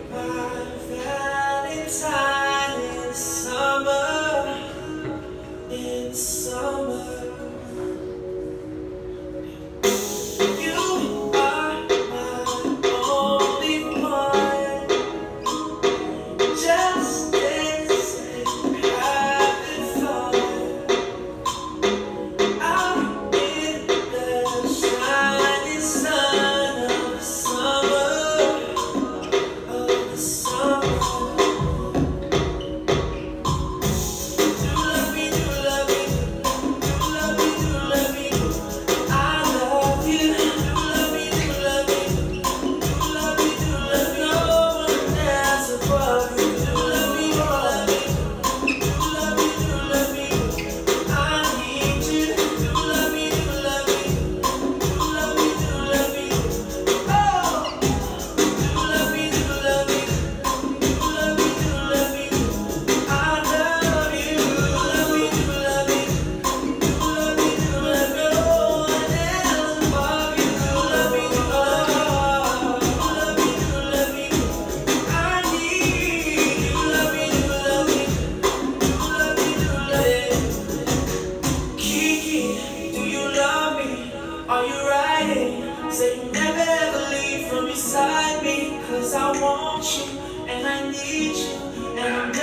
My Valentine in summer. You are my only one. Just dancing, having fun. Out in the shining sun of the summer. Do love me, do love me, do love me, do love me. I love you. Do love me, do love me, do love me, do love me. No one else above you. Do love me, do love me, do love me, do love me. I need you. Do love me, do love me, do love me, do love me. Oh, do love me, do love me, do love me, do love me. I love you. Do love me, do love me, do love me, do love me. No one else above you. Do love me, do love me, do love me, do love me. I need you. Do love me, do love me, do love me, do love me. Kiki, do you love me? Are you riding? Say you never ever leave from beside me. 'Cause I want you and I need you and I'm